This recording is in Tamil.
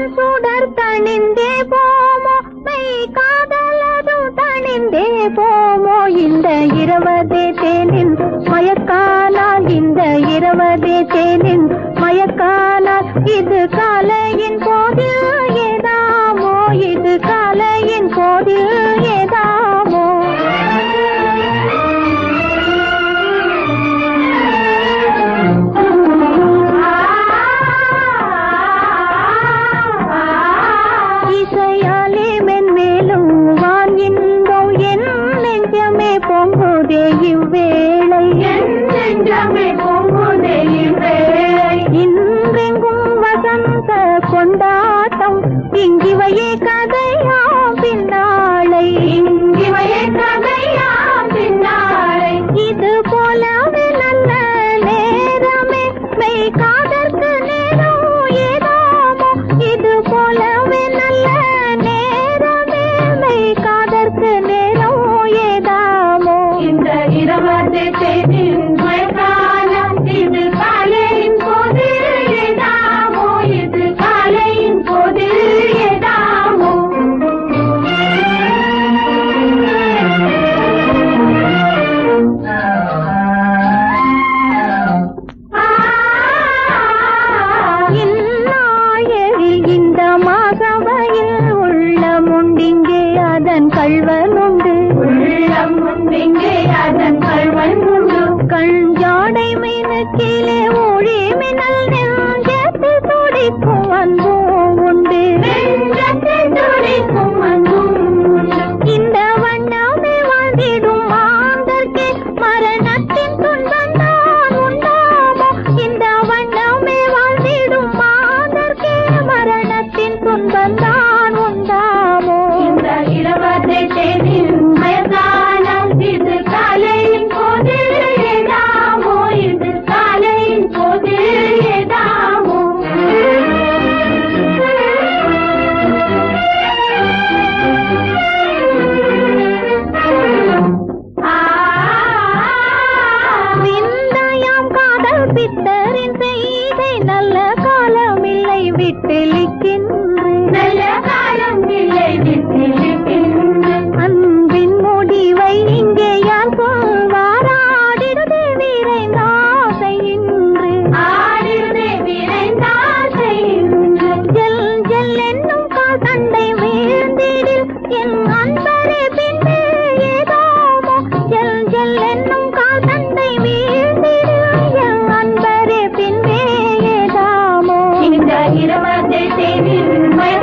காதலின் சுடர் தணிந்தே போமோ, மெய் காதலது தணிந்தே போமோ. இந்த 20 தேனின் மயக்கானால், இந்த 20 தேனின் மயக்கானால், இது காலையின் போதில் ஏதாமோ, இது காலையின் போதில் ஏதாமோ. இசையாலே மென்மேலும் வான் இன்பம் என் நெஞ்சமே பொங்குதே இவ்வேளை, என் நெஞ்சமே பொங்குதே இவ்வேளை. இன்றெங்கும் வசந்த கொண்டாட்டம், இங்கிவையே கதையாம் பின்னாளை, இங்கிவையே கதையாம் பின்னாளை. இது போலவே நல்ல நேரமே மெய் காதற்கு நேரம் ஏதாமோ, இது போலவே நல்ல நேரமே மெய் காதற்கு நேரம் ஏதாமோ. இந்த 20 தேனின் மயக்காலம், இது காலையின் போது ஏதாமோ, இது காலையின் போது ஏதாமோ. இந்நாயரில் இந்த மாசவையில் உள்ளம் உண்டிங்கே அதன் கள்வன் உண்டு, உள்ளம் உண்டிங்கே அதன் கள்வன் உண்டு. கஞ்சாடை மீனுக்கிலே ஊழி மின்னல் நெஞ்சத்தில் துடிக்கும் அன்பும் உண்டு, நெஞ்சத்தில் துடிக்கும் அன்பும் உண்டு. இந்த வண்ணமே வாழ்ந்திடும் மாந்தர்க்கே மரணத்தின் துன்பம் தான் உண்டாமோ, இந்த வண்ணமே வாழ்ந்திடும் மாந்தர்க்கே மரணத்தின் துன்பம் தான் உண்டாமோ. இந்த 20 தேனின் மயக்காலம், இது காலையின் போது ஏதாமோ, இது காலையின் போது ஏதாமோ. விந்தையாம் காதல் பித்தரின் செய்கை, நல்ல காலம் இல்லை விட்டெளிக்கின்று, நல்ல காலம் இல்லை விட்டெளிக்கின்று. அன்பின் முடிவை இங்கே யார் சொல்வார், ஆடிடுதே விரைந்தாசை இன்று, ஆடிடுதே விரைந்தாசை இன்று. ஜல் ஜல் என்னும் கால் தண்டை வீழ்ந்திடில் என் அன்பரே பின்பே ஏதாமோ, ஜல் ஜல் என்னும் கால் தண்டை வீழ்ந்திடில் என் அன்பரே பின்பே ஏதாமோ. இந்த 20 தேனின்